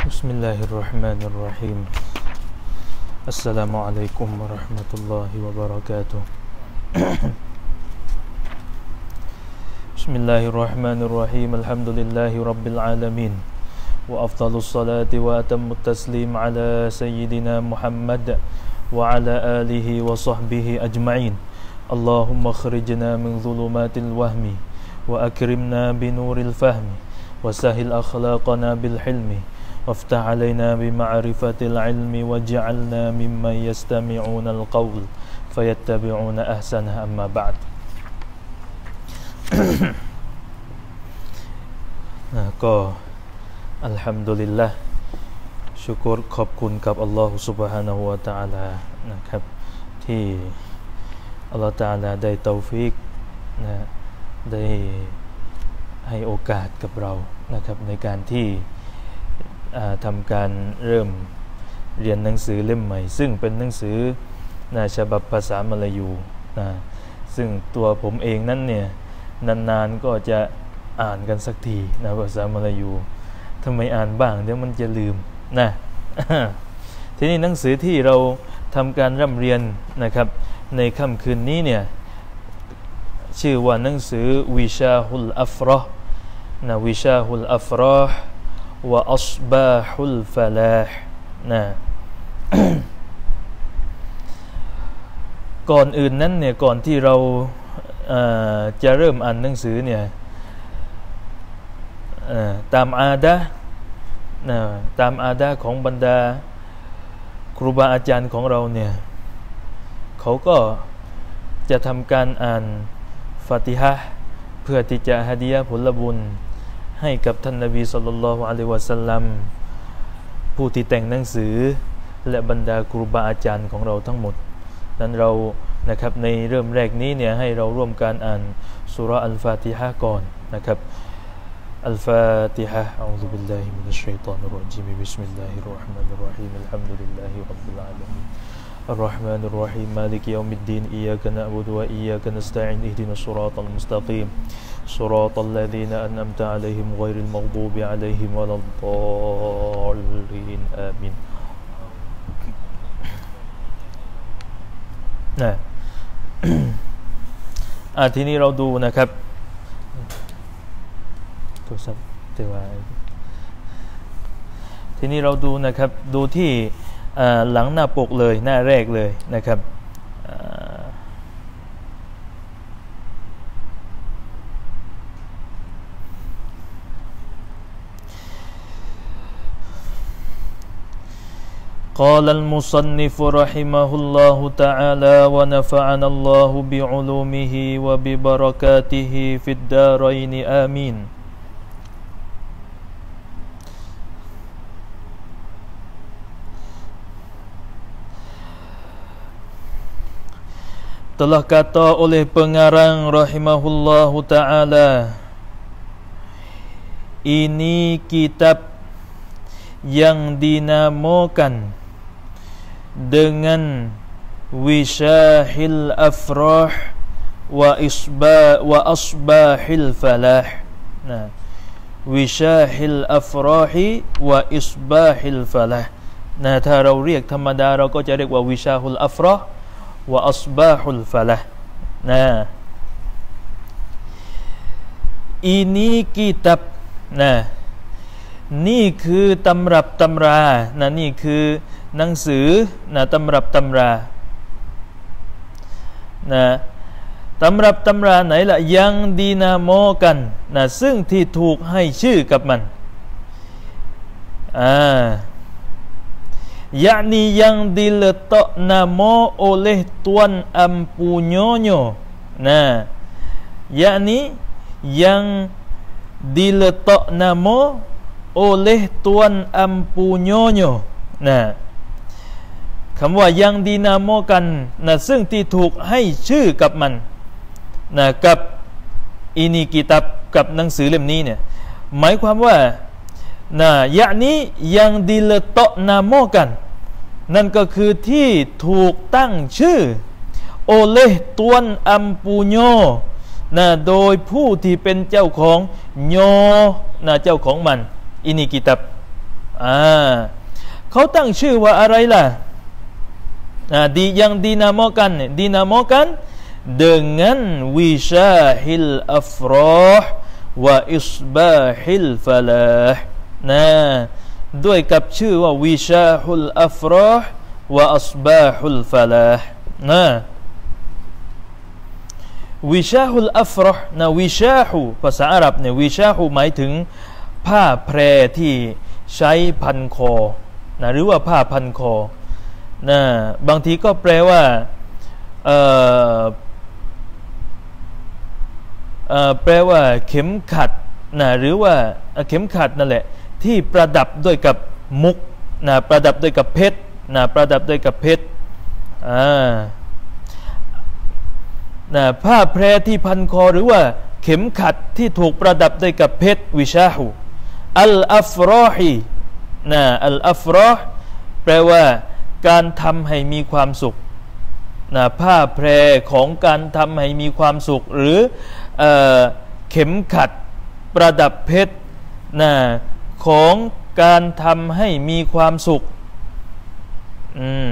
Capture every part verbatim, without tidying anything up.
بسم الله الرحمن الرحيم السلام عليكم ورحمة الله وبركاته بسم الله الرحمن الرحيم الحمد لله رب العالمين وأفضل الصلاة وأتم التسليم على سيدنا محمد وعلى آله وصحبه أجمعين اللهم اخرجنا من ظلمات الوهم وأكرمنا بنور الفهم وسهل أخلاقنا بالحلم وافتح علينا بمعرفة العلم واجعلنا ممن يستمعون القول فيتبعون أحسنه أما بعد ก็อัลฮัมดุลิลละห์ชุกรขอบคุณกับอัลลอฮฺ سبحانه และ تعالى นะครับที่อัลลอฮฺ تعالى ได้เตาฟิกนะได้ให้โอกาสกับเรานะครับในการที่ทำการเริ่มเรียนหนังสือเล่มใหม่ซึ่งเป็นหนังสือนะฉบับภาษามลายูนะซึ่งตัวผมเองนั้นเนี่ยนานๆก็จะอ่านกันสักทีนะภาษามลายูทำไมอ่านบ้างเดี๋ยวมันจะลืมนะ ทีนี้หนังสือที่เราทำการร่ำเรียนนะครับในค่ำคืนนี้เนี่ยชื่อว่าหนังสือวิชาฮุลอัฟเราะห์นะวิชาฮุลอัฟเราะห์วะอัศบาฮุลฟะลาห์นะ ก่อนอื่นนั้นเนี่ยก่อนที่เราจะเริ่มอ่านหนังสือเนี่ยตามอาดะห์นะตามอาดะห์ของบรรดาครูบาอาจารย์ของเราเนี่ยเขาก็จะทำการอ่านฟาติฮะห์เพื่อที่จะฮะดียะห์ผลบุญให้กับท่านนบีศ็อลลัลลอฮุอะลัยฮิวะซัลลัมผู้ที่แต่งหนังสือและบรรดาครูบาอาจารย์ของเราทั้งหมดนั้นเรานะครับในเริ่มแรกนี้เนี่ยให้เราร่วมการอ่านซูเราะห์อัลฟาติฮะห์ก่อนนะครับอัลฟาติฮะห์อะอูซุบิลลาฮิมินัชชัยฏอนิรเราะญีมบิสมิลลาฮิรเราะห์มานิรเราะฮีมอัลฮัมดุลิลลาฮิร็อบบิลอาลามีนالرحمن الرحيم مالك يوم الدين إياك نعبد وإياك نستعين اهدنا الصراط المستقيم صراط الذين أنعمت عليهم غير المغضوب عليهم ولا الضالين آمين นะอ่ะทีนี้เราดูนะครับโทรศัพท์เตว่าทีนี้เราดูนะครับดูที่หลังหน้าปกเลยหน้าแรกเลยนะครับقال المصنف رحمه الله تعالى ونفعنا الله بعلومه وببركاته في الدارين آمين telah kata oleh pengarang rahimahullahu ta'ala ini kitab yang dinamakan dengan Wishahil Afrah wa isba wa asbahil falah nah Wishahil Afrahi wa isbahil falah nah ถ้าเราเรียกธรรมดาเราก็จะเรียกว่าวิชาฮุลอัฟเราะห์วะอัศบาฮุลฟะละห์นะอินีกิตับนะนี่คือตำรับตำรานะนี่คือหนังสือนะตำรับตำรานะตำรับตำราไหนล่ะยังดีนาโมกันนะซึ่งที่ถูกให้ชื่อกับมันอ่าyakni yang diletak nama oleh Tuan Ampunyonyo nah yakni yang diletak nama oleh Tuan Ampunyonyo nahคำว่ายังดีนาโมกันนะซึ่งที่ถูกให้ชื่อกับมันนะกับอินีกิตับกับหนังสือเล่มนี้เนี่ยหมายความว่านะยะนี้ยังดิเลตะนาโมกันนั่นก็คือที่ถูกตั้งชื่อโอเลตวนอัมปูโญนะโดยผู้ที่เป็นเจ้าของโญนะเจ้าของมันอินีกิตับอ่าเขาตั้งชื่อว่าอะไรล่ะอ่าดียังดีนาโมกันเนี่ยดีนาโมกันdengan wishahil afrah wa isbahil falah นะด้วยกับชื่อว่าวิชาฮุลอัฟรอห์วะอัศบาฮุลฟะลาห์นะวิชาฮุลอัฟรอห์นะวิชาฮูภาษาอาหรับเนี่ยวิชาฮูหมายถึงผ้าแพรที่ใช้พันคอนะหรือว่าผ้าพันคอนะบางทีก็แปลว่าเอ่อเอ่อแปลว่าเข็มขัดนะหรือว่าเข็มขัดนั่นแหละที่ประดับด้วยกับมุกนะประดับด้วยกับเพชรนะประดับด้วยกับเพชรอ่านะผ้าแพรที่พันคอหรือว่าเข็มขัดที่ถูกประดับด้วยกับเพชรวิชาฮูอัลอัฟรอฮีนะอัลอัฟรอห์แปลว่าการทำให้มีความสุขนะผ้าแพรของการทำให้มีความสุขหรือเอ่อเข็มขัดประดับเพชรนะของการทำให้มีความสุขอืม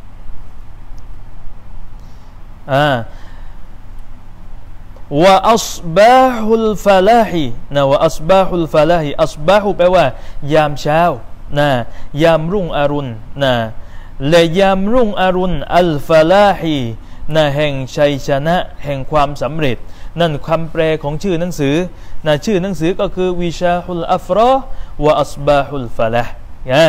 อ่าวะอัศบาฮุลฟะลาฮินะวะอัศบาฮุลฟะลาฮิอัศบาฮุแปลว่ายามเช้านะยามรุ่งอรุณนะและยามรุ่งอรุณอัลฟะลาฮินะแห่งชัยชนะแห่งความสำเร็จนั่นคำแปลของชื่อหนังสือนะชื่อหนังสือก็คือวิชาฮุลอัฟรอห์วะอัศบาฮุลฟะลาห์นะ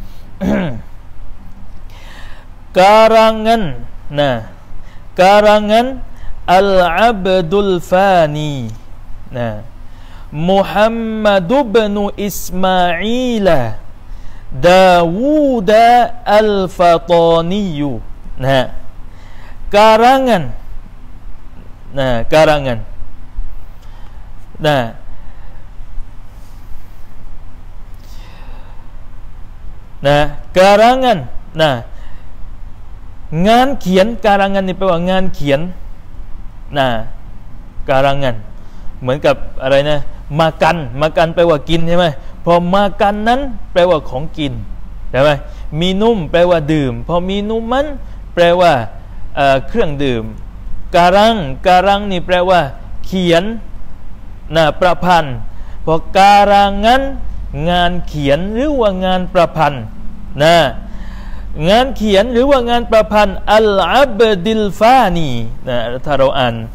การังนะการังอัลอับดุลฟานีนะมุฮัมมัดบินอิสมาอีลดาวูดอัลฟาตานียูนะการังนะการังนะนะการังนะงานเขียนการังนี่แปลว่างานเขียนนะการังเหมือนกับอะไรนะมากันมากันแปลว่ากินใช่ไหมพอมากันนั้นแปลว่าของกินใช่ไหมมีนุ่มแปลว่าดื่มพอมีนุ่มมันแปลว่าเอ่อเครื่องดื่มการังการังนี่แปลว่าเขียนนะประพันธ์พอการังงานเขียนหรือว่างานประพันธ์นะงานเขียนหรือว่างานประพันธ์อัลอับดิลฟานีนะถ้าเราอ่าน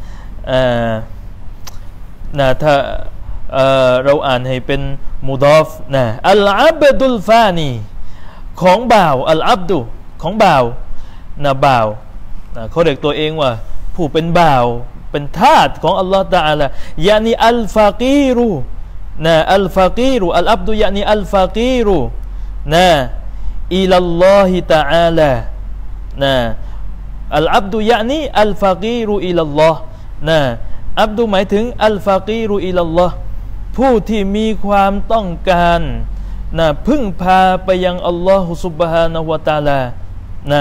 นะถ้าเอ่อเราอ่านให้เป็นมุดอฟนะอัลอับดุลฟานีของบ่าวอัลอับดุของบ่าวนะบ่าวนะเขาเรียกตัวเองว่าผู้เป็นบ่าวเป็นทาสของอัลลอฮฺตะอาลายานีอัลฟากีรูนะอัลฟากีรูอัลอับดุยานีอัลฟากีรูนะอิลัลลอฮิตะอาลานะอัลอับดุยะนีอัลฟากีรุอิลัลลอฮ์นะอับดุหมายถึงอัลฟากีรุอิลัลลอฮ์ผู้ที่มีความต้องการนะพึ่งพาไปยังอัลลอฮฺซุบฮานะฮูวะตะอาลานะ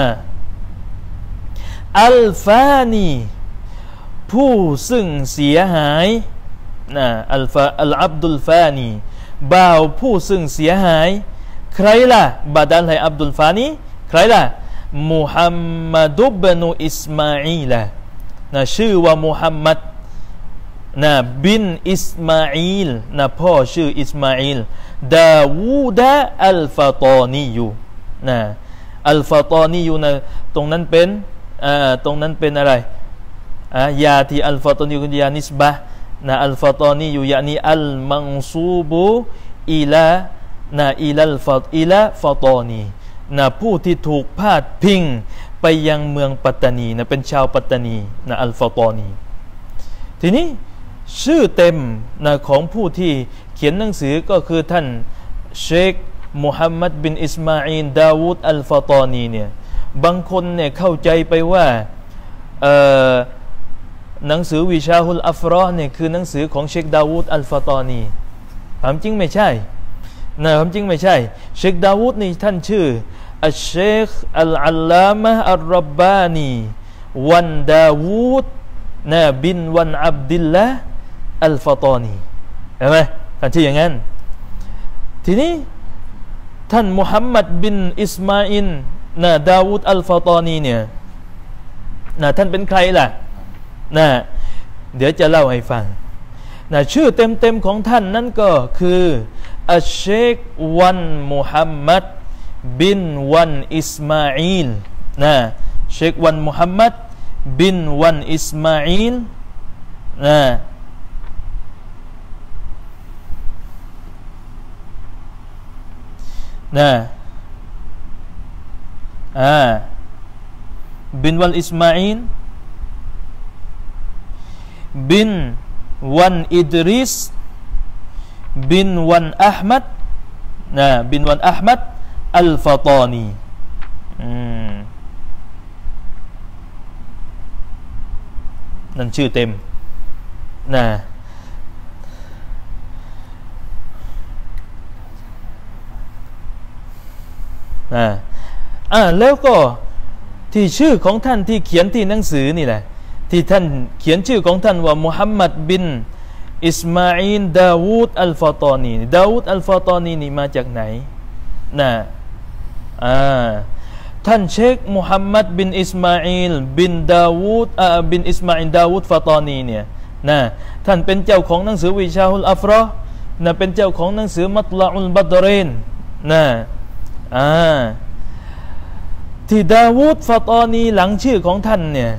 อัลฟานีผู้ซึ่งเสียหายนะอัลฟาอัลอับดุลฟานีบ่าวผู้ซึ่งเสียหายใครล่ะบาดัลให้อับดุลฟานีใครล่ะมุฮัมมัดบินอิสมาอีลนะชื่อว่ามุฮัมมัดนะบินอิสมาอีลนะพ่อชื่ออิสมาอีลดาวูดะอัลฟาตานียูนะอัลฟาตานียูนะตรงนั้นเป็นอ่าตรงนั้นเป็นอะไรอ่ายาที่อัลฟาตานียูยานิสบะนะอัลฟาตานียูยานีอัลมังซูบุอิลานะอิลัลฟาอิลาฟาตานีนะผู้ที่ถูกพาดพิงไปยังเมืองปัตตานีนะเป็นชาวปัตตานีนะอัลฟาตานีทีนี้ชื่อเต็มนะของผู้ที่เขียนหนังสือก็คือท่านเชคมุฮัมมัดบินอิสมาอีลดาวูดอัลฟาตานีเนี่ยบางคนเนี่ยเข้าใจไปว่าเอ่อหนังสือวิชาฮุลอัฟรอห์เนี่ยคือหนังสือของเชคดาวูดอัลฟาตานีความจริงไม่ใช่นะความจริงไม่ใช่เชคดาวูดนี่ท่านชื่ออัลเชคอัลอัลลามะอัลรับบานีวันดาวูดนะบินวันอับดิลละอัลฟาตานีเห็นไหมท่านชื่ออย่างนั้นทีนี้ท่านมุฮัมมัดบินอิสมาอิลนะดาวูดอัลฟาตอนีเนี่ยนะท่านเป็นใครล่ะนะเดี๋ยวจะเล่าให้ฟังนะชื่อเต็มๆของท่านนั่นก็คืออัชเชควันมุฮัมมัดบินวันอิสมาอิลนะเชควันมุฮัมมัดบินวันอิสมาอิลนะนะอ่าบินวันอิสมาอิลบินวันอิดริสบินวันอัลมัดนะบินวันอัลมัดอัลฟาตานีนั่นชื่อเต็มนะนะอ่าแล้วก็ที่ชื่อของท่านที่เขียนที่หนังสือนี่แหละที่ท่านเขียนชื่อของท่านว่ามุฮัมมัดบินอิสมาอิลดาวูดอัลฟาตานีดาวูดอัลฟาตานีนี่มาจากไหนนะอ่าท่านเชคมุฮัมมัดบินอิสมาอิลบินดาวูดอ่าบินอิสมาอิลดาวูดฟาตานีเนี่ยนะท่านเป็นเจ้าของหนังสือวิชาฮุลอัฟเราะห์นะเป็นเจ้าของหนังสือมัตลาอุลบัดเรนนะอ่าที่ดาวูดฟาตานีหลังชื่อของท่านเนี่ย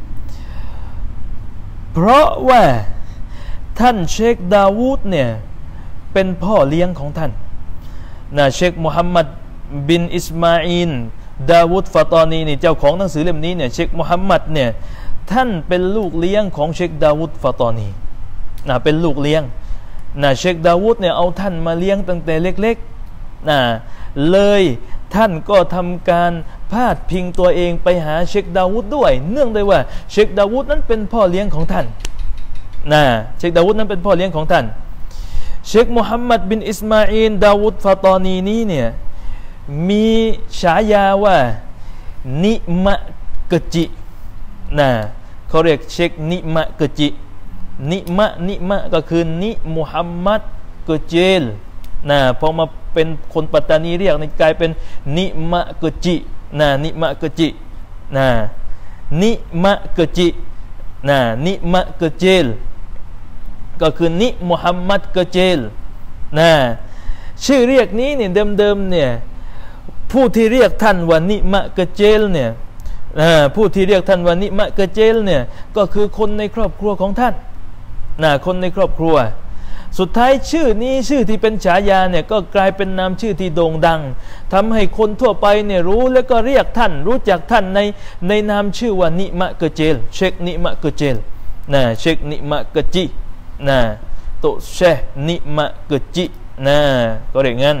เพราะว่าท่านเชคดาวูดเนี่ยเป็นพ่อเลี้ยงของท่านนะเชคมุฮัมมัดบินอิสมาอิลดาวูดฟาตานีนี่เจ้าของหนังสือเล่มนี้เนี่ยเชคมุฮัมมัดเนี่ยท่านเป็นลูกเลี้ยงของเชคดาวูดฟาตานีนะเป็นลูกเลี้ยงนะเชคดาวูดเนี่ยเอาท่านมาเลี้ยงตั้งแต่เล็กๆนะเลยท่านก็ทำการพาดพิงตัวเองไปหาเชคดาวูดด้วยเนื่องด้วยว่าเชคดาวูดนั้นเป็นพ่อเลี้ยงของท่านนะเชคดาวูดนั้นเป็นพ่อเลี้ยงของท่านเชคมุฮัมมัดบินอิสมาอิลดาวูดฟาตานีนี้เนี่ยมีฉายาว่านิมะกะจินะเขาเรียกเชคนิมะกะจินิมะนิมะก็คือนิมุฮัมมัดกะเจลนะพอมาเป็นคนปัตตานีเรียกนี่กลายเป็นนิมะกะจินะนิมะกะจินะนิมะกะจินะนิมะกะเจลก็คือนิมุฮัมมัดกะเจลนะชื่อเรียกนี้เนี่ยเดิมๆเนี่ยผู้ที่เรียกท่านว่านิมะกะเจลเนี่ยผู้ที่เรียกท่านว่านิมะกะเจลเนี่ยก็คือคนในครอบครัวของท่านนะคนในครอบครัวสุดท้ายชื่อนี้ชื่อที่เป็นฉายาเนี่ยก็กลายเป็นนามชื่อที่โด่งดังทำให้คนทั่วไปเนี่ยรู้แล้วก็เรียกท่านรู้จักท่านในในนามชื่อว่านิมะกะเจลเชคนิมะกะเจลนะเชคนิมะกะจินะโตเชคนิมะกะจินะก็เรียกงั้น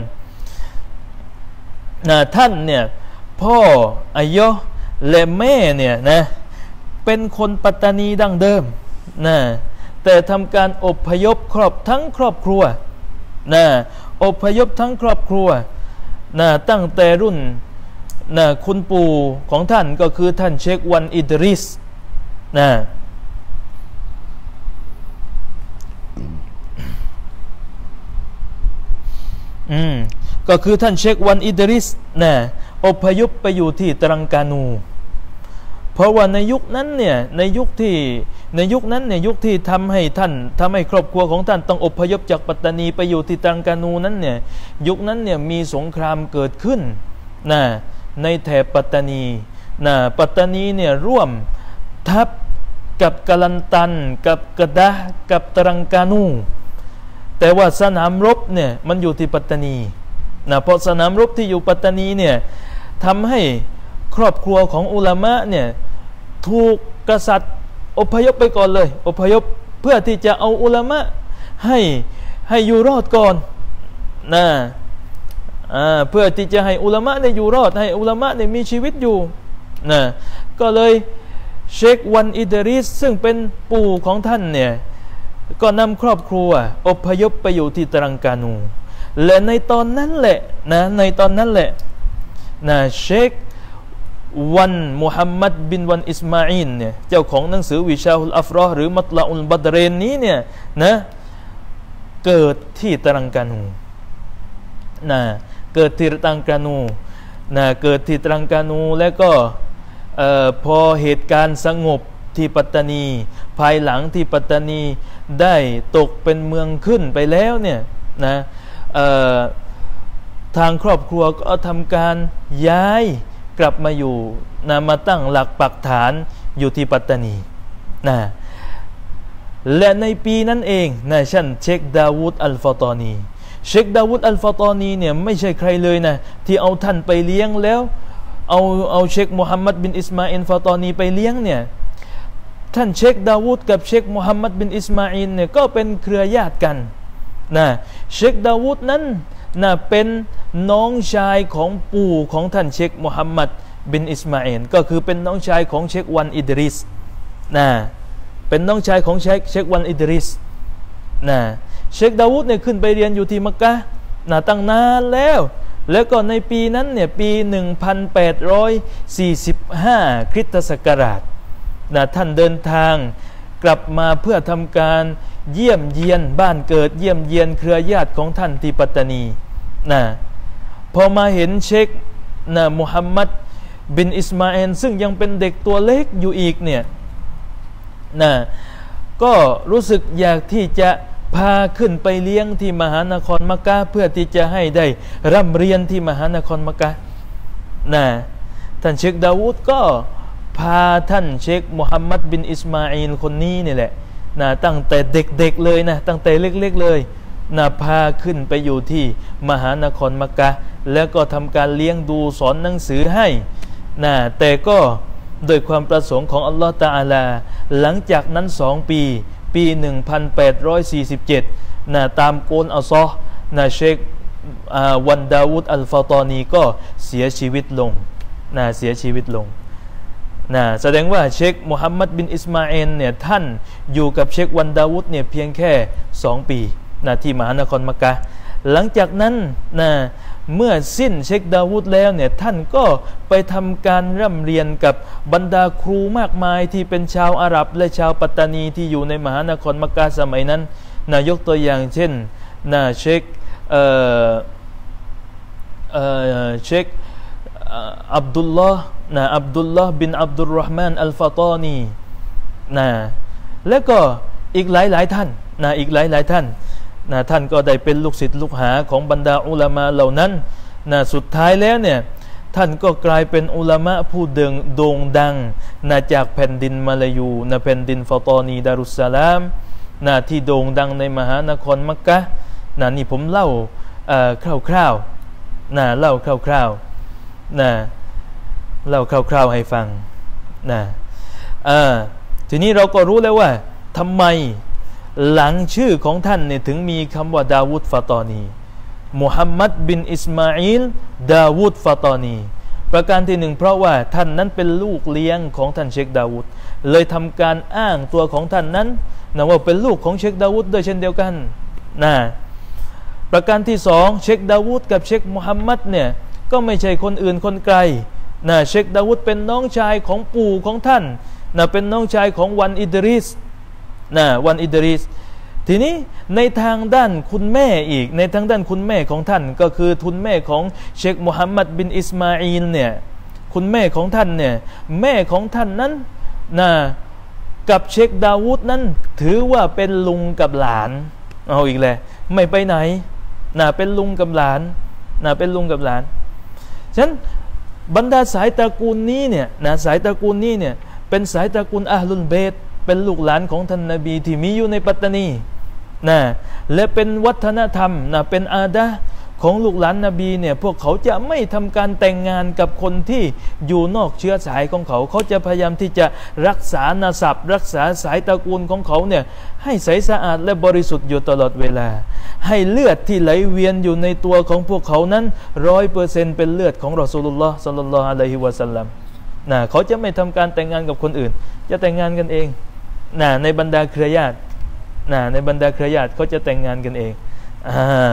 นะท่านเนี่ยพ่ออายะและแม่เนี่ยนะเป็นคนปัตตานีดั้งเดิมนะแต่ทำการอพยพครอบทั้งครอบครัวนะอพยพทั้งครอบครัวนะตั้งแต่รุ่นนะคุณปู่ของท่านก็คือท่านเชควันอิดริสนะอืมก็คือท่านเชควันอิดริสนะอพยพไปอยู่ที่ตรังกานูเพราะว่าในยุคนั้นเนี่ยในยุคที่ในยุคนั้นเนี่ยยุคที่ทำให้ท่านทำให้ครอบครัวของท่านต้องอพยพจากปัตตานีไปอยู่ที่ตรังกานูนั้นเนี่ยยุคนั้นเนี่ยมีสงครามเกิดขึ้นนะในแถบปัตตานีนะปัตตานีเนี่ยร่วมทัพกับกะลันตันกับกะดะกับตรังกานูแต่ว่าสนามรบเนี่ยมันอยู่ที่ปัตตานีนะเพราะสนามรบที่อยู่ปัตตานีเนี่ยทำให้ครอบครัวของอุลามะเนี่ยถูกกษัตริย์อพยพไปก่อนเลยอพยพเพื่อที่จะเอาอุลามะให้ให้อยู่รอดก่อนนะอ่าเพื่อที่จะให้อุลามะได้อยู่รอดให้อุลามะได้มีชีวิตอยู่นะก็เลยเชควันอิดริสซึ่งเป็นปู่ของท่านเนี่ยก็นำครอบครัวอพยพไปอยู่ที่ตรังกานูและในตอนนั้นแหละนะในตอนนั้นแหละนะเชควันมุฮัมมัดบินวันอิสมาอิลเนี่ยเจ้าของหนังสือวิชาฮุลอัฟเราะห์หรือมัตลาอุลบัดเรนนี้เนี่ยนะเกิดที่ตรังกานูนะเกิดที่ตรังกานูนะเกิดที่ตรังกานูแล้วก็พอเหตุการณ์สงบที่ปัตตานีภายหลังที่ปัตตานีได้ตกเป็นเมืองขึ้นไปแล้วเนี่ยนะทางครอบครัวก็ทำการย้ายกลับมาอยู่นะมาตั้งหลักปักฐานอยู่ที่ปัตตานีนะและในปีนั้นเองนะฉันเชคดาวูดอัลฟาตอนีเชคดาวูดอัลฟาตอนีเนี่ยไม่ใช่ใครเลยนะที่เอาท่านไปเลี้ยงแล้วเอาเอาเชคมุฮัมมัดบินอิสมาอิลฟาตอนีไปเลี้ยงเนี่ยท่านเชคดาวูดกับเชคมุฮัมมัดบินอิสมาอิลเนี่ยก็เป็นเครือญาติกันนะเชคดาวูดนั้นนะเป็นน้องชายของปู่ของท่านเชคมุฮัมมัดบินอิสมาอิลก็คือเป็นน้องชายของเชควันอิดริสนะเป็นน้องชายของเชคเชควันอิดริสนะเชคดาวูดเนี่ยขึ้นไปเรียนอยู่ที่มักกะห์นะตั้งนานแล้วแล้วก็ในปีนั้นเนี่ยปีหนึ่งพันแปดร้อยสี่สิบห้าคริสตศักราชนะท่านเดินทางกลับมาเพื่อทำการเยี่ยมเยียนบ้านเกิดเยี่ยมเยียนเครือญาติของท่านที่ปัตตานีนะพอมาเห็นเชคนะมุฮัมมัดบินอิสมาอิลซึ่งยังเป็นเด็กตัวเล็กอยู่อีกเนี่ยนะก็รู้สึกอยากที่จะพาขึ้นไปเลี้ยงที่มหานครมักกะห์เพื่อที่จะให้ได้ร่ำเรียนที่มหานครมักกะห์นะท่านเชคดาวูดก็พาท่านเชคมุฮัมมัดบินอิสมาอิลคนนี้นี่แหละนะตั้งแต่เด็กๆเลยนะตั้งแต่เล็กๆเลยนะพาขึ้นไปอยู่ที่มหานครมักกะห์แล้วก็ทำการเลี้ยงดูสอนหนังสือให้นะแต่ก็โดยความประสงค์ของอัลลอฮฺตะอาลาหลังจากนั้นสองปีปีหนึ่งพันแปดร้อยสี่สิบเจ็ดนะตามโกนอัลซอฮ์นะเชควันดาวูดอัลฟาตอนีก็เสียชีวิตลงนะเสียชีวิตลงนะแสดงว่าเชคมุฮัมมัดบินอิสมาอิลเนี่ยท่านอยู่กับเชควันดาวูดเนี่ยเพียงแค่สองปีนะที่มหานครมักกะห์หลังจากนั้นนะเมื่อสิ้นเชคดาวูดแล้วเนี่ยท่านก็ไปทำการร่ำเรียนกับบรรดาครูมากมายที่เป็นชาวอาหรับและชาวปัตตานีที่อยู่ในมหานครมักกะห์สมัยนั้นนะยกตัวอย่างเช่นนะเชคเอ่อเอ่อเชคอับดุลลอฮ์นะอับดุลลอฮ์บินอับดุลรอห์มานอัลฟาตอนีนะและก็อีกหลายหลายท่านนะอีกหลายหลายท่านนะท่านก็ได้เป็นลูกศิษย์ลูกหาของบรรดาอุลามะเหล่านั้นนะสุดท้ายแล้วเนี่ยท่านก็กลายเป็นอุลามะผู้เด่งโด่งดังนะจากแผ่นดินมาลายูนะแผ่นดินฟาตอนีดารุสสลามนะที่โด่งดังในมหานครมักกะห์นะนี่ผมเล่าเอ่อคร่าวๆนะเล่าคร่าวๆนะเล่าคร่าวๆให้ฟังนะเอ่อทีนี้เราก็รู้แล้วว่าทำไมหลังชื่อของท่านเนี่ยถึงมีคำว่าดาวูดฟาตอนีมุฮัมมัดบินอิสมาอิลดาวูดฟาตอนีประการที่หนึ่งเพราะว่าท่านนั้นเป็นลูกเลี้ยงของท่านเชคดาวูดเลยทำการอ้างตัวของท่านนั้นนะว่าเป็นลูกของเชคดาวูดด้วยเช่นเดียวกันนะประการที่สองเชคดาวูดกับเชคมุฮัมมัดเนี่ยก็ไม่ใช่คนอื่นคนไกลนะเชคดาวูดเป็นน้องชายของปู่ของท่านนะเป็นน้องชายของวันอิดริสนะวันอิดริสทีนี้ในทางด้านคุณแม่อีกในทางด้านคุณแม่ของท่านก็คือทุนแม่ของเชคมุฮัมมัดบินอิสมาอิลเนี่ยคุณแม่ของท่านเนี่ยแม่ของท่านนั้นนะกับเชคดาวูดนั้นถือว่าเป็นลุงกับหลานเอาอีกแล้วไม่ไปไหนนะเป็นลุงกับหลานนะเป็นลุงกับหลานฉะนั้นบรรดาสายตระกูลนี้เนี่ยนะสายตระกูลนี้เนี่ยเป็นสายตระกูลอะห์ลุลเบตเป็นลูกหลานของท่านนบีที่มีอยู่ในปัตตานีนะและเป็นวัฒนธรรมนะเป็นอาดะห์ของลูกหลานนบีเนี่ยพวกเขาจะไม่ทำการแต่งงานกับคนที่อยู่นอกเชื้อสายของเขาเขาจะพยายามที่จะรักษานาสับรักษาสายตระกูลของเขาเนี่ยให้ใสสะอาดและบริสุทธิ์อยู่ตลอดเวลาให้เลือดที่ไหลเวียนอยู่ในตัวของพวกเขานั้นร้อยเปอร์เซ็นต์เป็นเลือดของรอซูลุลลอฮ์ศ็อลลัลลอฮุอะลัยฮิวะซัลลัมนะเขาจะไม่ทำการแต่งงานกับคนอื่นจะแต่งงานกันเองนะในบรรดาเครือญาตินะในบรรดาเครือญาติเขาจะแต่งงานกันเองอ่า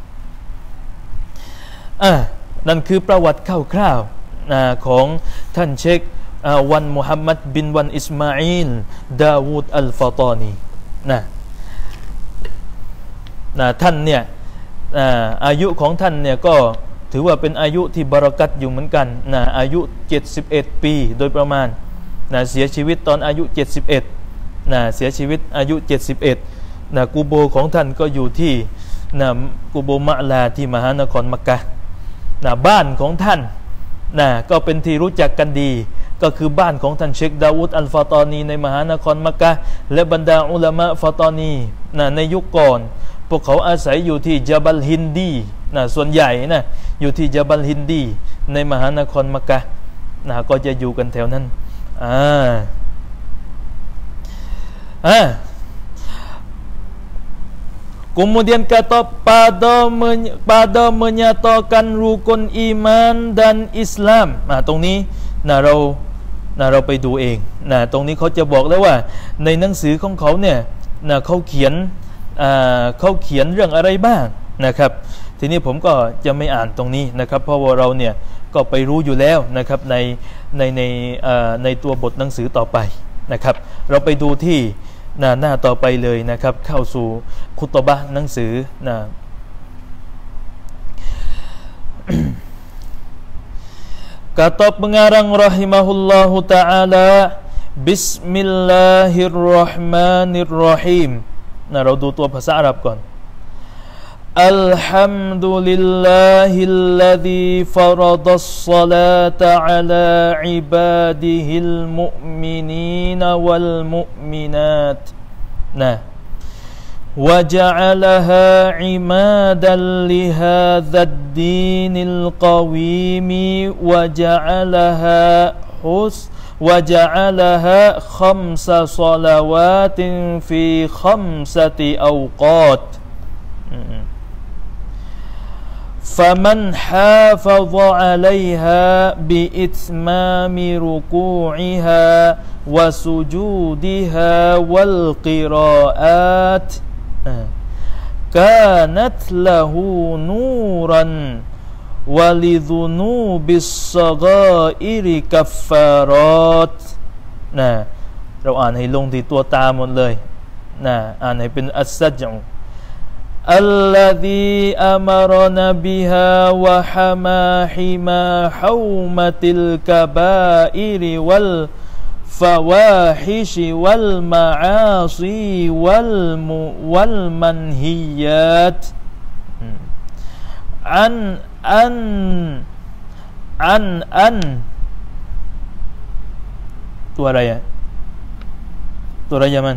อ่านั่นคือประวัติคร่าวๆนะของท่านเชควันมุฮัมมัดบินวันอิสมาอิลดาวูดอัลฟาตอนีนะนะท่านเนี่ยอายุของท่านเนี่ยก็ถือว่าเป็นอายุที่บารอกัตอยู่เหมือนกันนะอายุเจ็ดสิบเอ็ดปีโดยประมาณนะเสียชีวิตตอนอายุเจ็ดสิบเอ็ดนะเสียชีวิตอายุเจ็ดสิบเอ็ดนะกูโบของท่านก็อยู่ที่นะกูโบมะลาที่มหานครมักกะฮ์นะบ้านของท่านนะก็เป็นที่รู้จักกันดีก็คือบ้านของท่านเชคดาวูดอัลฟาตอนีในมหานครมักกะฮ์และบรรดาอุลามะฟาตอนีนะในยุคก่อนพวกเขาอาศัยอยู่ที่ญะบัลฮินดีนะส่วนใหญ่นะอยู่ที่ญะบัลฮินดีในมหานครมักกะฮ์นะก็จะอยู่กันแถวนั้นอ่าอ่าKemudian kata pada men, pada menyatakan rukun iman dan Islam อ่าตรงนี้นะเรานะเราไปดูเองนะตรงนี้เขาจะบอกแล้วว่าในหนังสือของเขาเนี่ยนะเขาเขียนอ่าเขาเขียนเรื่องอะไรบ้างนะครับทีนี้ผมก็จะไม่อ่านตรงนี้นะครับเพราะว่าเราเนี่ยก็ไปรู้อยู่แล้วนะครับในในในอ่าในตัวบทหนังสือต่อไปนะครับเราไปดูที่หน้าหน้าต่อไปเลยนะครับเข้าสู่คุตบะห์หนังสือนะ kata pengarang rahimahullahu ta'ala Bismillahirrahmanirrahim นะเราดูตัวภาษาอาหรับก่อน Alhamdulillahilladzi faradas salata ala ibadihil mu'minina wal mu'minat นะ وجعلها عمادا لهذا الدين القويم وجعلها حس وجعلها خمس صلوات في خمسة أوقات فمن حافظ عليها بإتمام ركوعها وسجودها والقراءات كانت له نورا ولذنوب الصغائر كفارات นะเราอ่านให้ลงที่ตัวตาหมดเลยนะอ่านให้เป็นอัสซัจอุالذي أمرنا بها وحما حما حومة الكبائر والفواحش والمعاصي والم والمنهيات عن أن عن أن ตัวอะไรอะตัวอะไรมัน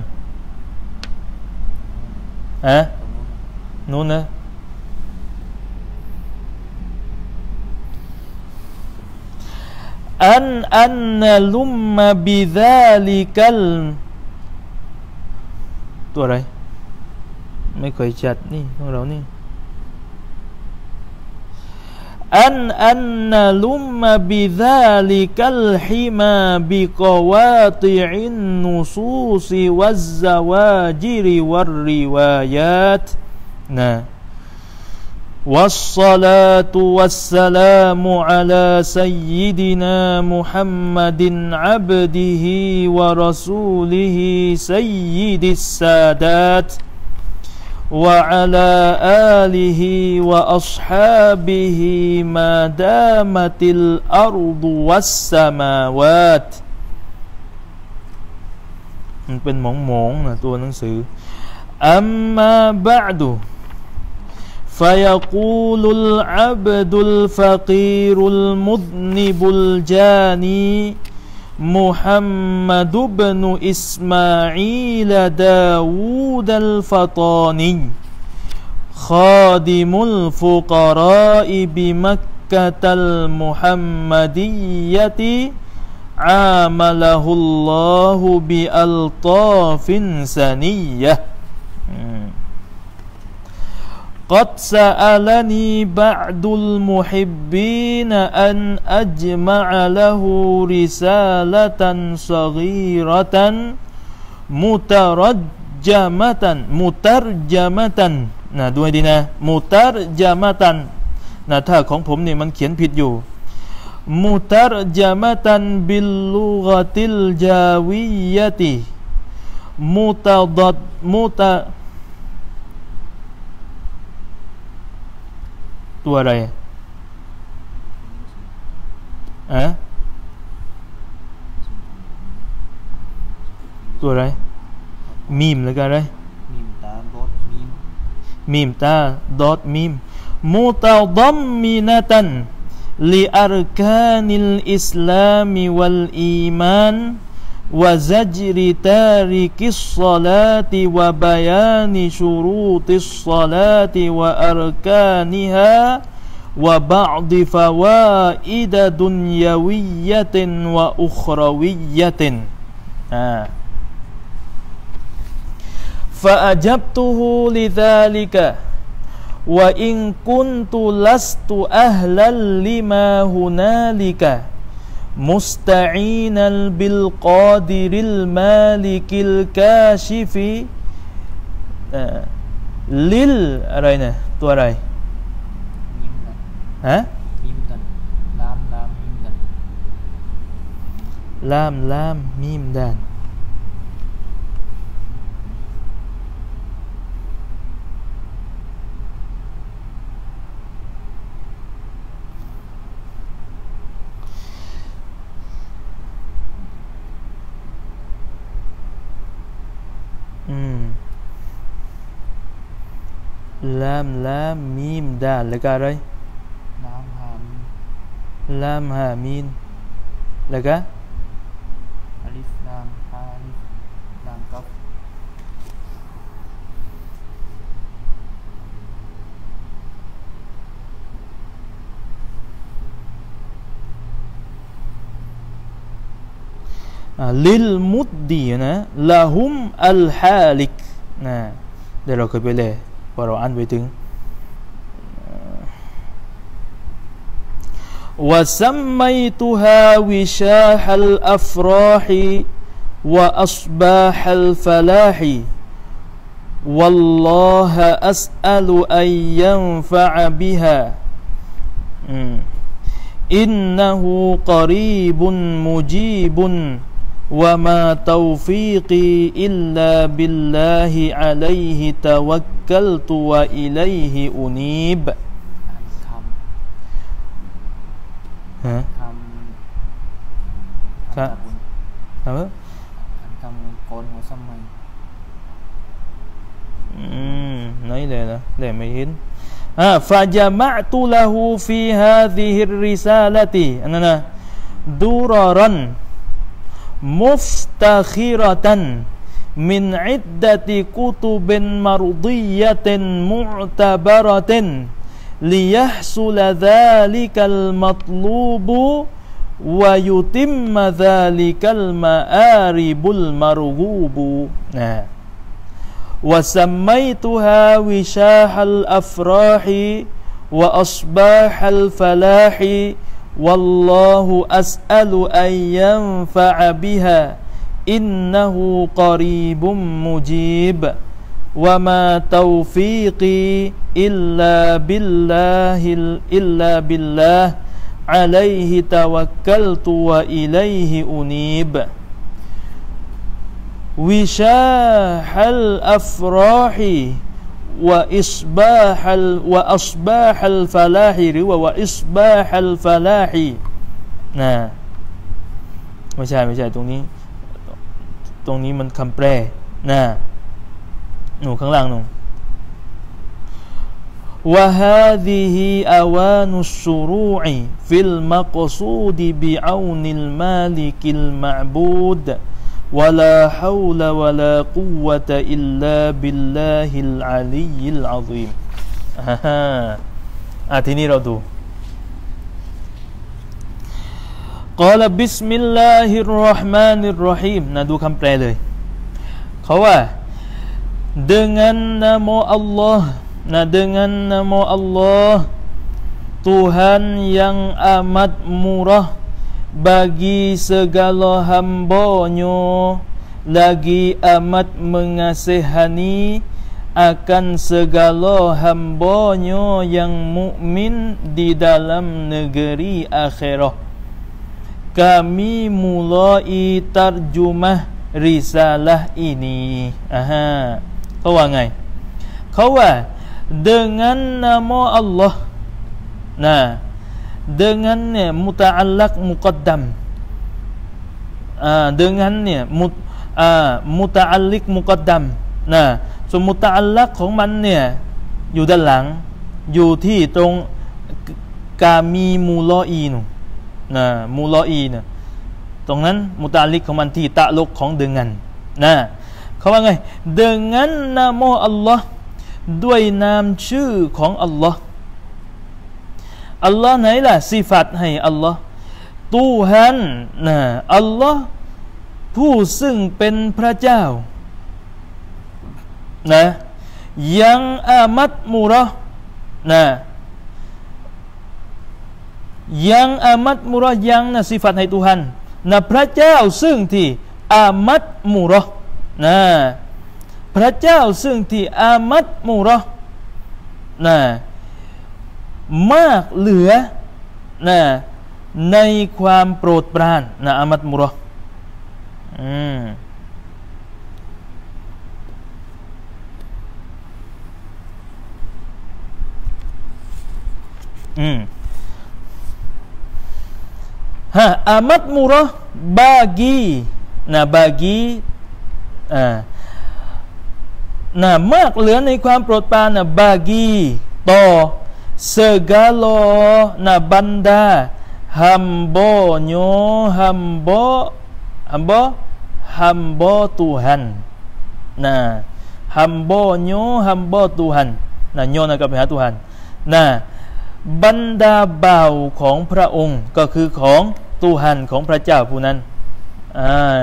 ฮะนู้นนะอันอันนะลุมมาบิซาลิกัลตัวอะไรไม่ค่อยชัดนี่ของเรานี่อันอันนะลุมมาบิซาลิกัลฮิมาบิกวาติอินนุซูซิวัซซาวาจิริวัรริวายาตนะوالصلاة والسلام على سيدنا محمد عبده ورسوله سيد السادات وعلى آله وأصحابه ما دامت الأرض والسماوات มันเป็นหมองๆนะตัวหนังสืออัมมาบะอ์ดุفيقول العبد الفقير المذنب الجاني محمد بن إسماعيل داود الفطاني خادم الفقراء بمكة المحمدية عامله الله بألطاف سنية قد سألني بعض المحبين أن أجمع له رسالة صغيرة مترجمة مترجمة นะดูให้ดีนะ مترجمة นะถ้าของผมเนี่ยมันเขียนผิดอยู่ مترجمة باللغة الجاوية متضد متตัวอะไรตัวอะไรมีมแล้วก็อะไรมีมตาดอทมีมมีมตาดอทมีมมุตะดัมมินะตันลิอัรกานิลอิสลามวัลอีมานวะซัจริตาริกิศศอลาติวะบะยานิชุรูติศศอลาติวะอัรกานิฮาวะบะอ์ฎิฟะวาอิดะดุนยาวิยะตินวะอุคเราวิยะตินอ่าฟะอะญับตุฮูลิซาลิกะวะอินกุนตุลัสตุอัฮลัลลิมาฮุนาลิกะมุสตะอีนัลบิลกอดิริลมาลิกิลกาชิฟิลิลอะไรนะตัวอะไรมีมดันฮะมีมดันลามลามมีมดันลามลามมีมดันอืมลามลามมีมดาลแล้วก็อะไรลามฮามลามฮามีนแล้วก็อลิฟลามฮาลิฟลามกัฟลิลมุดดีนะละหุมอัลฮาลิกนะเดี๋ยวเราเคยไปเลยพอเราอ่านไปถึงวะซัมมัยตุฮาวิชาฮัลอัฟราฮิวะอัศบาฮัลฟะลาฮิวัลลอฮะอัสอัลุอัยยันฟะอะบิฮาอินนะฮูกอรีบุนมุจีบุนوما توفيقي إلا بالله عليه توكلت وإليه أنيب ฮะคำครับครับคำกรหัวสมัยอืมไหนเลยนะเลยไม่เห็นอ่าฟะญะมะตุละฮูฟีฮาซิฮิรริซาละติอันนั้นนะดูรอรันمفتخرة من عدة كتب مرضية معتبرة ليحصل ذلك المطلوب ويتم ذلك المآرب المرغوب وسميتها وشاح الأفراح وأصباح الفلاح والله أسأل أن ينفع بها إنه قريب مجيب وما توفيقي إلا بالله إلا بالله عليه توكلت وإليه أنيب وشاح الأفراح وإصباح وأصباح الفلاح وإصباح الفلاح นะไม่ใช่ไม่ใช่ตรงนี้ตรงนี้มันคำแปลนะหนูข้างล่างหนู وهذه أوان الشروع في المقصود بعون المالك المعبود ولا حول ولا قوة إلا بالله العلي العظيم อ่าทีนี้เราดู قال بسم الله الرحمن الرحيم นะดูคำแปลเลยเขาว่า dengan nama Allah nah dengan nama Allah Tuhan yang amat murah bagi segala hamba-Nya lagi amat mengasihani akan segala hamba-Nya yang mukmin di dalam negeri akhirah. Kami mulai terjemah risalah ini. Aha. Kauว่าไง เขาว่า dengan nama Allah. Nah, dengannya muta'allaq muqaddam. Ah, dengannya mut, อ่ามุตะอัลลิกมุกอดดัมนะส่วนมุตะอัลลักของมันเนี่ยอยู่ด้านหลังอยู่ที่ตรงกามีมูลออีนนะมูลออีนะตรงนั้นมุตะอัลลิกของมันที่ตะลุกของ dengan นะเขาว่าไง dengan nama Allah ด้วยนามชื่อของอัลลอฮ์อัลลอฮ์ไหนล่ะสิฟัตให้อัลลอฮ์Tuhan นะอัลลอฮ์ผู้ซึ่งเป็นพระเจ้านะยังอามัดมุรอนะยังอามัดมุรอยังนะสิฟัตให้Tuhanนะพระเจ้าซึ่งที่อามัดมุรอนะพระเจ้าซึ่งที่อามัดมุรอนะมากเหลือนะในความโปรดปรานนะอามัดมุรออืมอืมฮะอามัดมุรอ bagi นะ bagi อ่านะมากเหลือในความโปรดปรานนะ bagi ต่อ segala นะบรรดา hamba-Nya hamba hamba hamba Tuhan นะ hamba-Nya hamba Tuhan นะโยนะกับไปหา Tuhan นะบรรดาบ่าวของพระองค์ก็คือของTuhanของพระเจ้าผู้นั้นอ่า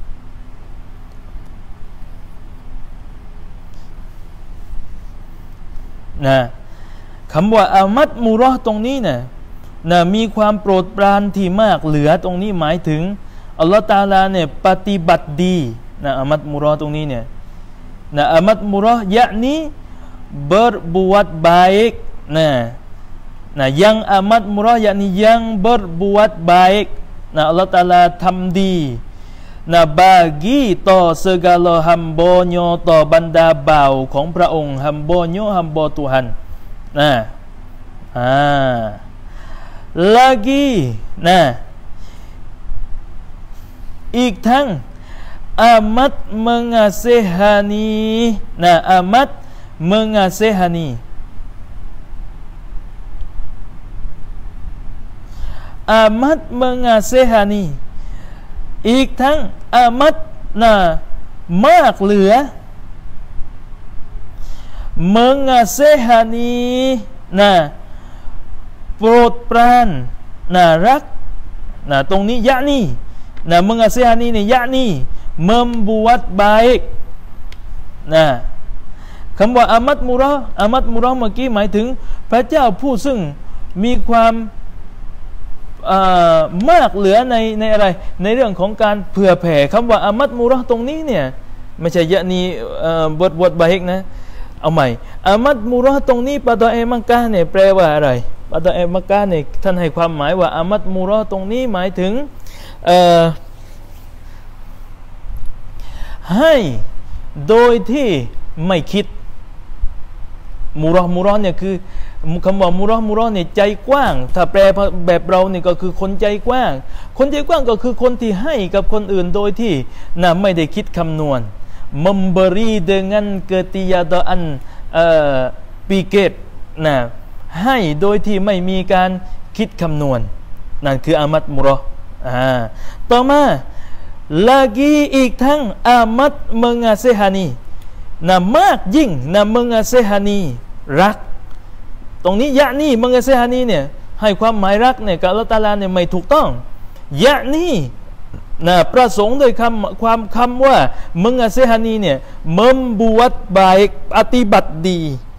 นะคำว่าอามัดมุรอตรงนี้นะนะมีความโปรดปรานที่มากเหลือตรงนี้หมายถึงอัลลอฮฺตะอาลาเนี่ยปฏิบัติดีนะอามัดมุรอตรงนี้เนี่ยนะอามัดมุรอยะนี้ berbuat baik นะนะยังอามัดมุรอยะนี้ยัง berbuat baik นะอัลลอฮฺตะอาลาทำดีนะ bagi ต่อ segala hamba-Nya ต่อบรรดาบ่าวของพระองค์ hamba-Nya hamba Tuhan นะอ่าlagi นะอีกทั้งamat mengasihani นะ amat mengasihani amat mengasihani อีกทั้ง amat นะมากเหลือ mengasihani นะโปรดปรานนะรักนะตรงนี้ยะนี่นะ mengasihani นี่ยะนี่ membuat baik นะคำว่าอามัดมุรออามัดมุรอเมื่อกี้หมายถึงพระเจ้าผู้ซึ่งมีความมากเหลือในในอะไรในเรื่องของการเผื่อแผ่คำว่าอามัดมุรอตรงนี้เนี่ยไม่ใช่ยะนี่บทบทบาฮิกนะเอาใหม่อามัดมุรอตรงนี้ปะตอเอมักกะห์เนี่ยแปลว่าอะไรปะตอเอมักกะห์เนี่ยท่านให้ความหมายว่าอามัดมุรอตรงนี้หมายถึงให้โดยที่ไม่คิดมุรอมุรอเนี่ยคือคำว่ามุรอมุรอเนี่ยใจกว้างถ้าแปลแบบเราเนี่ยก็คือคนใจกว้างคนใจกว้างก็คือคนที่ให้กับคนอื่นโดยที่น่ะไม่ได้คิดคำนวณ memberi dengan ketiadaan pikir นะให้โดยที่ไม่มีการคิดคำนวณนั่นคืออามัดมุรออ่าต่อมาlagiอีกทั้งอามัดmengasihaniนะมากยิ่งนะmengasihaniรักตรงนี้ยะนี่mengasihaniเนี่ยให้ความหมายรักเนี่ยกับอัลเลาะห์ตะอาลาเนี่ยไม่ถูกต้องยะนี่นะประสงค์โดยคำความคำว่าmengasihaniเนี่ย membuat baik ปฏิบัติดี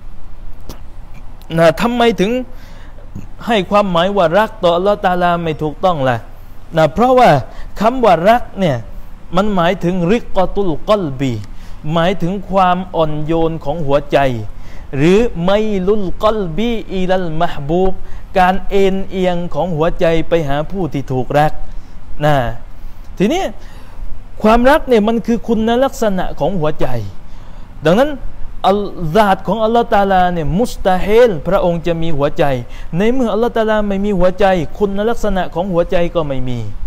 นะทำไมถึงให้ความหมายว่ารักต่ออัลเลาะห์ตะอาลาไม่ถูกต้องล่ะนะเพราะว่าคำว่ารักเนี่ยมันหมายถึงริกอตุลกัลบีหมายถึงความอ่อนโยนของหัวใจหรือไมลุลกัลบีอิลัลมะฮบูบการเอ็นเอียงของหัวใจไปหาผู้ที่ถูกรักนะทีนี้ความรักเนี่ยมันคือคุณลักษณะของหัวใจดังนั้นอัลซาตของอัลลอฮฺตะอาลาเนี่ยมุสตาฮิลพระองค์จะมีหัวใจในเมื่ออัลลอฮฺตะอาลาไม่มีหัวใจคุณลักษณะของหัวใจก็ไม่มี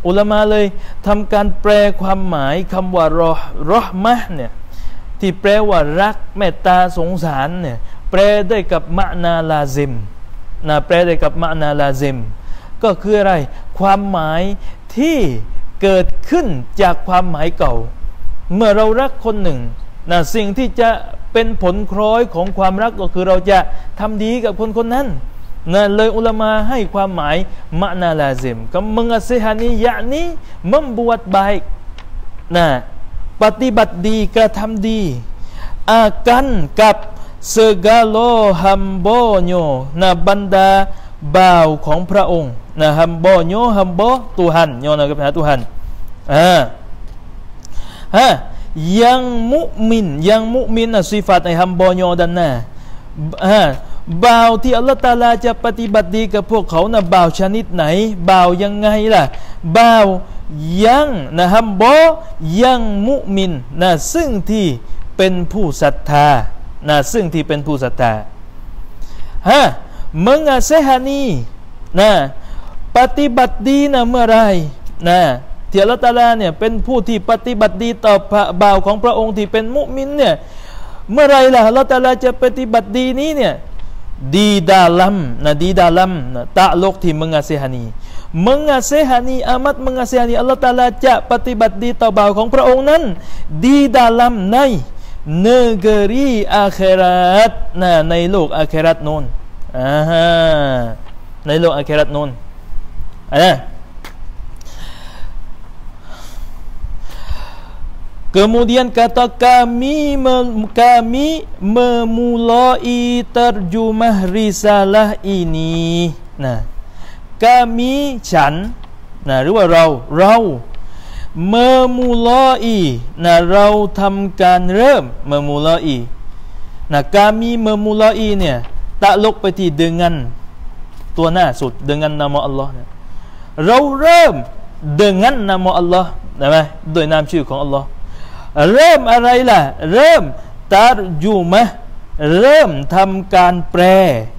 อุลามะเลยทำการแปลความหมายคำว่ารอรอมะห์เนี่ยที่แปลว่ารักเมตตาสงสารเนี่ยแปลได้กับมะนาลาซิมนะแปลได้กับมะนาลาซิมก็คืออะไรความหมายที่เกิดขึ้นจากความหมายเก่าเมื่อเรารักคนหนึ่งนะสิ่งที่จะเป็นผลคล้อยของความรักก็คือเราจะทำดีกับคนคนนั้นนะเลยอุลามะให้ความหมายมะนาลาซิมก็ mengasihani yakni membuat baik นะปฏิบัติดีกระทำดีอากันกับ segala hamba-Nya นะบรรดาบ่าวของพระองค์นะ hamba-Nya hamba Tuhan Nya นะกับ Tuhan อ่าฮะyang mukmin yang mukmin นะ sifat ใน hamba-Nya ด้านหน้าอ่าบ่าวที่อัลเลาะห์ตะอาลาจะปฏิบัติดีกับพวกเขานะบ่าวชนิดไหนบ่าวยังไงล่ะบ่าวยังนะฮัมบอยังมุมินนะซึ่งที่เป็นผู้ศรัทธานะซึ่งที่เป็นผู้ศรัทธาฮะมึงอะเซฮานีนะปฏิบัติดีนะเมื่อไรนะที่อัลเลาะห์ตะอาลาเนี่ยเป็นผู้ที่ปฏิบัติดีต่อบ่าวของพระองค์ที่เป็นมุมินเนี่ยเมื่อไรล่ะอัลเลาะห์ตะอาลาจะปฏิบัติดีนี้เนี่ยdi dalam nah di dalam nah, taklukที่mengasihani mengasihani amat mengasihani Allah Taala จะปฏิบัติดีต่อบ่าวของพระองค์นั้น di dalam ใน negeri akhirat นะในโลกอาคิเราะห์นู้นอ่าในโลกอาคิเราะห์นู้นอ่าKemudian kata kami kami memulai terjemah risalah ini. Nah, kami ฉันนะหรือว่าเราเรา memulai นะเราทำการเริ่ม memulai นะ kami memulai เนี่ยตะลุกไปที่ dengan ตัวหน้าสุด dengan nama Allah เนี่ยเราเริ่ม dengan nama Allah ได้ไหมโดยนามชื่อของ Allahเริ่มอะไรล่ะเริ่มตารจุมะเริ่มทำการแปล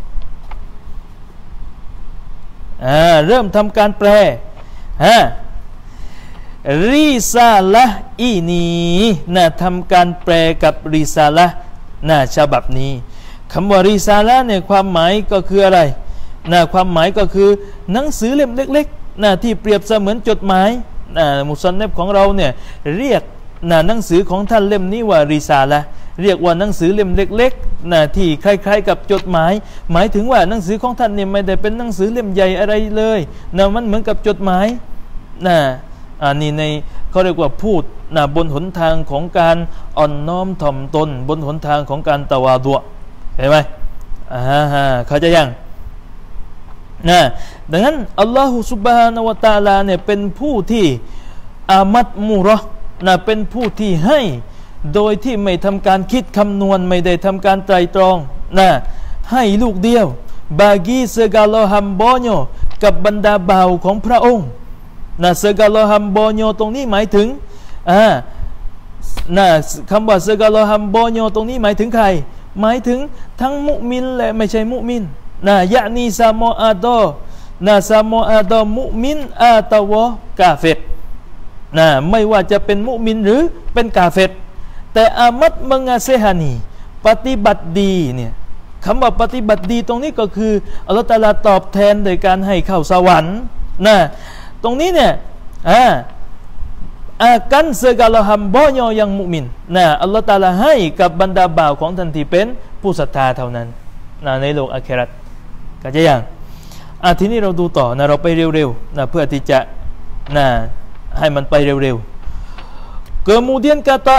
อ่าเริ่มทำการแปลฮะริซาละห์อีนี้นะทำการแปลกับริซาละห์นะฉบับนี้คำว่าริซาละห์เนี่ยความหมายก็คืออะไรนะความหมายก็คือหนังสือเล่มเล็กๆนะที่เปรียบเสมือนจดหมายนะมุซันนัฟของเราเนี่ยเรียกนะหนังสือของท่านเล่มนี้ว่าริซาละห์เรียกว่าหนังสือเล่มเล็กๆนะที่คล้ายๆกับจดหมายหมายถึงว่าหนังสือของท่านเนี่ยไม่ได้เป็นหนังสือเล่มใหญ่อะไรเลยนะมันเหมือนกับจดหมายนะอันนี้ในเขาเรียกว่าพูดนะบนหนทางของการอ่อนน้อมถ่อมตนบนหนทางของการตะวาดุเห็นไหมอ่าฮะเขาจะยังนะดังนั้นอัลลอฮฺซุบฮานะฮูวะตะอาลาเนี่ยเป็นผู้ที่อามัดมุเราะห์นะเป็นผู้ที่ให้โดยที่ไม่ทำการคิดคำนวณไม่ได้ทำการไตรตรองนะให้ลูกเดียวบากีเซกาโลฮัมโบโญกับบรรดาบ่าวของพระองค์นะเซกาโลฮัมโบโญตรงนี้หมายถึงอ่านะคำว่าเซกาโลฮัมโบโญตรงนี้หมายถึงใครหมายถึงทั้งมุมินและไม่ใช่มุมินนะยะนีซาโมอาโดนะซาโมอาโดมุมินอาตาวะกาเฟรนะไม่ว่าจะเป็นมุมินหรือเป็นกาเฟรแต่อามัดมังอาเซฮานีปฏิบัติดีเนี่ยคำว่าปฏิบัติดีตรงนี้ก็คืออัลลอฮฺตะอาลาตอบแทนโดยการให้เข้าสวรรค์นะตรงนี้เนี่ยอ่าอากันเซกาลฮัมบอยยังมุมินนะอัลลอฮฺตะอาลาให้กับบรรดาบ่าวของท่านที่เป็นผู้ศรัทธาเท่านั้นนะในโลกอาคิเราะห์ก็จะอย่างอ่ะทีนี้เราดูต่อนะเราไปเร็วๆนะเพื่อที่จะนะให้มันไปเร็วๆ Kemudian kata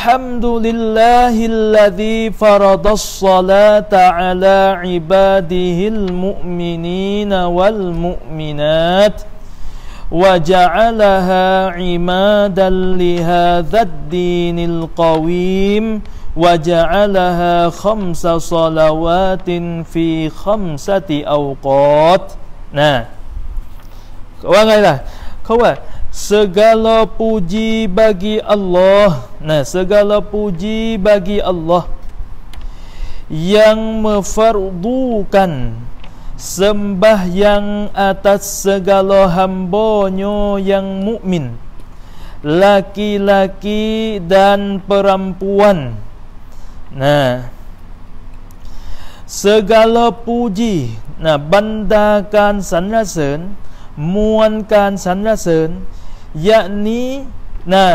Alhamdulillahilladzi faradas salata ala ibadihil mu'minina wal mu'minat wa ja'alaha imadan li hadzal dinil qawim wa ja'alaha khamsa salawatin fi khamsati awqat นะว่าไงล่ะเขาว่าsegala puji bagi Allah nah segala puji bagi Allah yang memfardukan sembahyang atas segala hamba-Nya yang mukmin, laki-laki dan perempuan. Nah, segala puji, nah, bandakan สรรเสริญ มวลการสรรเสริญ yakni nah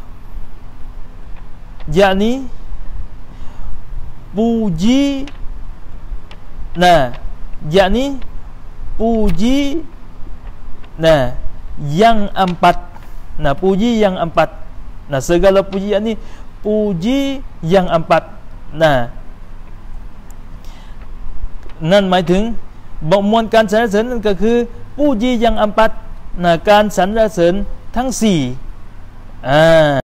yakni puji, nah yakni puji, nah yang empat, nah puji yang empat, nah segala pujian ni puji yang empat. Nah นั่นหมายถึงมวลการสรรเสริญนั่นก็คือผู้ยี่ยังอัมปัตนะการสรรเสริญทั้งสี่อ่า